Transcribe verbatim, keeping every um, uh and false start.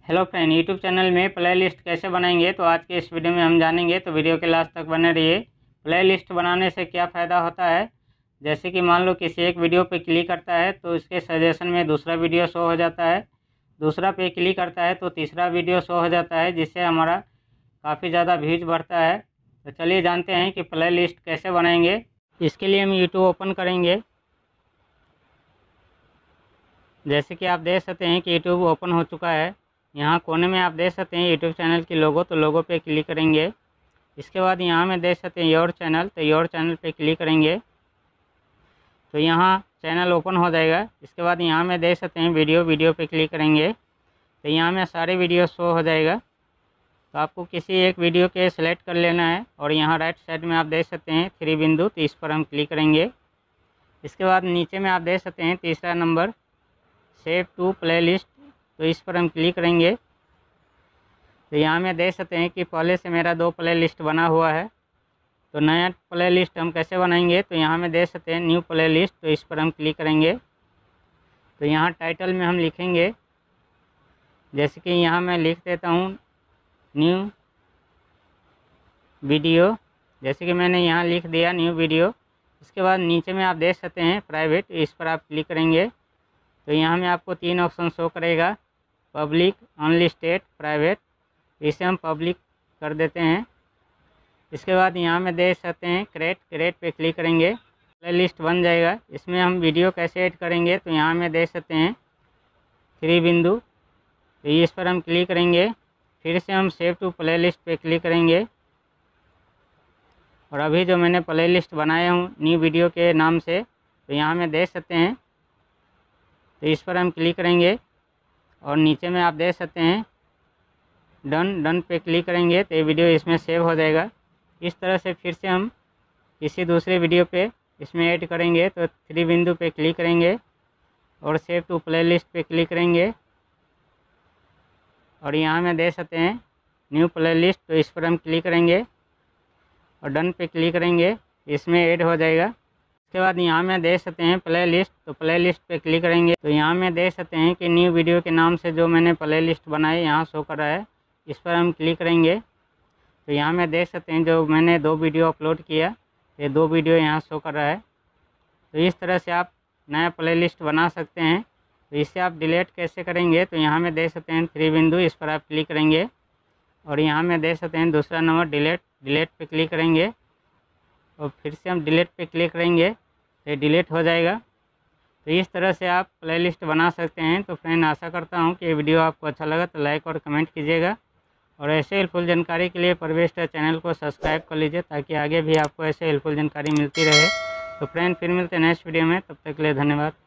Hello friend, YouTube channel में playlist कैसे बनाएंगे तो आज के इस वीडियो में हम जानेंगे। तो वीडियो के लास्ट तक बने रहिए। प्ले लिस्ट बनाने से क्या फ़ायदा होता है, जैसे कि मान लो किसी एक वीडियो पे क्लिक करता है तो इसके सजेशन में दूसरा वीडियो शो हो जाता है, दूसरा पे क्लिक करता है तो तीसरा वीडियो शो हो जाता है, जिससे हमारा काफ़ी ज़्यादा व्यूज बढ़ता है। तो चलिए जानते हैं कि प्ले लिस्ट कैसे बनाएंगे। इसके लिए हम यूट्यूब ओपन करेंगे। जैसे कि आप देख सकते हैं कि यूट्यूब ओपन हो चुका है। यहाँ कोने में आप देख सकते हैं यूट्यूब चैनल की लोगो, तो लोगो पे क्लिक करेंगे। इसके बाद यहाँ में देख सकते हैं योर चैनल, तो योर चैनल पे क्लिक करेंगे तो यहाँ चैनल ओपन हो जाएगा। इसके बाद यहाँ में देख सकते हैं वीडियो, वीडियो पे क्लिक करेंगे तो यहाँ में सारे वीडियो शो हो जाएगा। तो आपको किसी एक वीडियो के सिलेक्ट कर लेना है और यहाँ राइट साइड में आप देख सकते हैं थ्री बिंदु, तो इस पर हम क्लिक करेंगे। इसके बाद नीचे में आप देख सकते हैं तीसरा number save to playlist, तो इस पर हम क्लिक करेंगे। तो यहाँ में देख सकते हैं कि पहले से मेरा दो प्ले लिस्ट बना हुआ है। तो नया प्ले लिस्ट हम कैसे बनाएंगे, तो यहाँ में देख सकते हैं न्यू प्ले लिस्ट, तो इस पर हम क्लिक करेंगे। तो यहाँ टाइटल में हम लिखेंगे, जैसे कि यहाँ मैं लिख देता हूँ न्यू वीडियो, जैसे कि मैंने यहाँ लिख दिया न्यू वीडियो। इसके बाद नीचे में आप देख सकते हैं प्राइवेट, इस पर आप क्लिक करेंगे तो यहाँ में आपको तीन ऑप्शन शो करेगा, पब्लिक, अनलिस्टेड, प्राइवेट। इसे हम पब्लिक कर देते हैं। इसके बाद यहाँ में देख सकते हैं क्रिएट, क्रिएट पे क्लिक करेंगे, प्ले लिस्ट बन जाएगा। इसमें हम वीडियो कैसे ऐड करेंगे, तो यहाँ में देख सकते हैं थ्री बिंदु, तो इस पर हम क्लिक करेंगे। फिर से हम सेव टू प्ले लिस्ट पे क्लिक करेंगे और अभी जो मैंने प्ले लिस्ट बनाया हूँ न्यू वीडियो के नाम से, तो यहाँ में देख सकते हैं, तो इस पर हम क्लिक करेंगे और नीचे में आप देख सकते हैं डन, डन पे क्लिक करेंगे तो ये वीडियो इसमें सेव हो जाएगा। इस तरह से फिर से हम किसी दूसरे वीडियो पे इसमें ऐड करेंगे तो थ्री बिंदु पे क्लिक करेंगे और सेव टू प्ले लिस्ट पे क्लिक करेंगे और यहाँ में देख सकते हैं न्यू प्ले लिस्ट, तो इस पर हम क्लिक करेंगे और डन पे क्लिक करेंगे, इसमें ऐड हो जाएगा। इसके बाद यहाँ में देख सकते हैं प्ले लिस्ट, तो प्ले लिस्ट पे क्लिक करेंगे तो यहाँ में देख सकते हैं कि न्यू वीडियो के नाम से जो मैंने प्ले लिस्ट बनाई यहाँ शो कर रहा है, इस पर हम क्लिक करेंगे तो यहाँ में देख सकते हैं जो मैंने दो वीडियो अपलोड किया, ये दो वीडियो यहाँ शो कर रहा है। तो इस तरह से आप नया प्ले लिस्ट बना सकते हैं। तो इससे आप डिलीट कैसे करेंगे, तो यहाँ में देख सकते हैं थ्री बिंदु, इस पर आप क्लिक करेंगे और यहाँ में देख सकते हैं दूसरा नंबर डिलीट, डिलीट पे क्लिक करेंगे और फिर से हम डिलीट पे क्लिक करेंगे तो ये डिलीट हो जाएगा। तो इस तरह से आप प्ले लिस्ट बना सकते हैं। तो फ्रेंड, आशा करता हूँ कि ये वीडियो आपको अच्छा लगा तो लाइक और कमेंट कीजिएगा और ऐसे हेल्पफुल जानकारी के लिए परवेश चैनल को सब्सक्राइब कर लीजिए ताकि आगे भी आपको ऐसे हेल्पफुल जानकारी मिलती रहे। तो फ्रेंड, फिर मिलते हैं नेक्स्ट वीडियो में, तब तक के लिए धन्यवाद।